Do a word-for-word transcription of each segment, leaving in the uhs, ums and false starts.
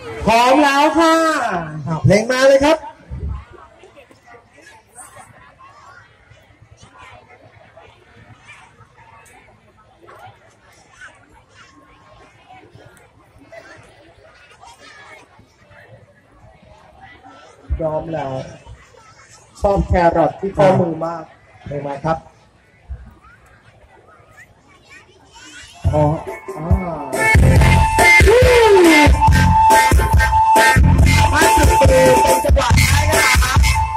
พร้อมแล้วค่ะเพลงมาเลยครับพร้อมแล้วชอบแครอทที่ข้อมือมากเพลงมาครับอ๋ออ่าห้าสิบปีเป็นจังหวะได้นะครับ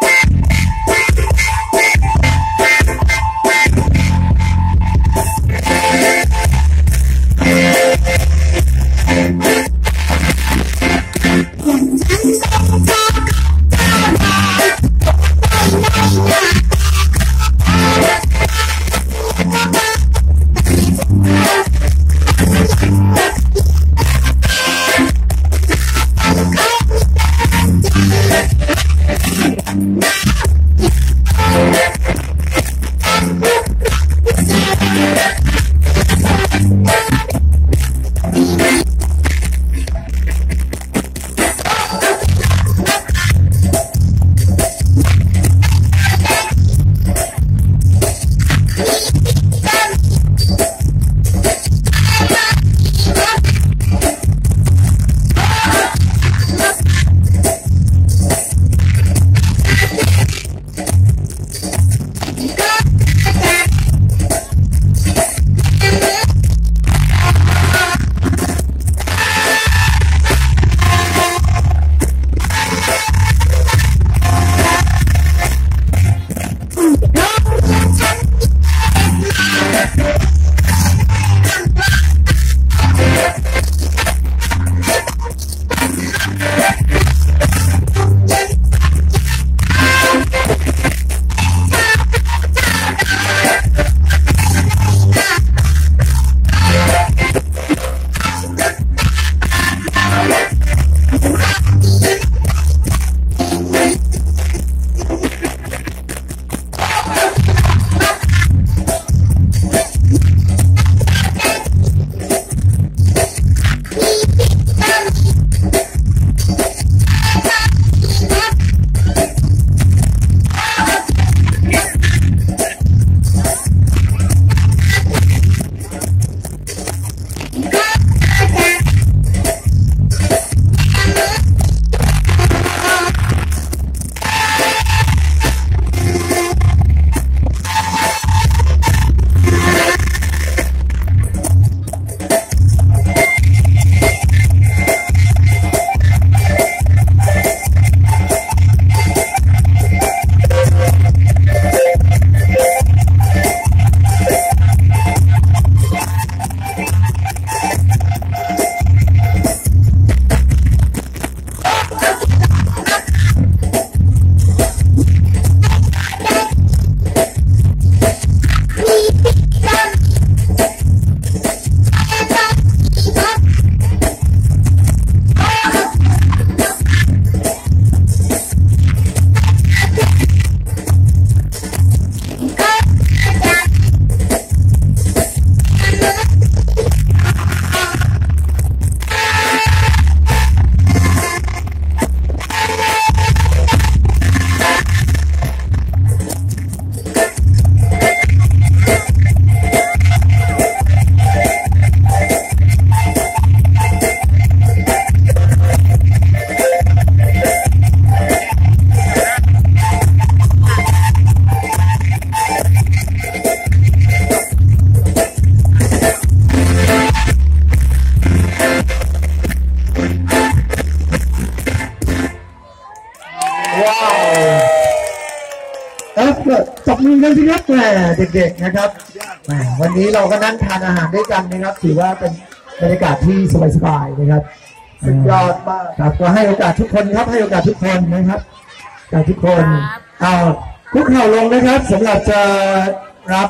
จับมือกันสิครับแหมเด็กๆนะครับแหมวันนี้เราก็นั่งทานอาหารด้วยกันนะครับถือว่าเป็นบรรยากาศที่สบายๆนะครับสุดยอดมากครับก็ให้โอกาสทุกคนครับให้โอกาสทุกคนนะครับการทุกคนเอาคุกเข่าลงนะครับสำหรับจะรับ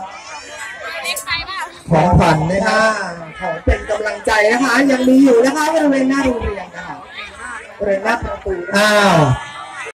ของขวัญนะคะของเป็นกำลังใจนะคะยังมีอยู่นะคะบริเวณหน้าโรงเรียนนะคะบริเวณหน้าประตูอ้าว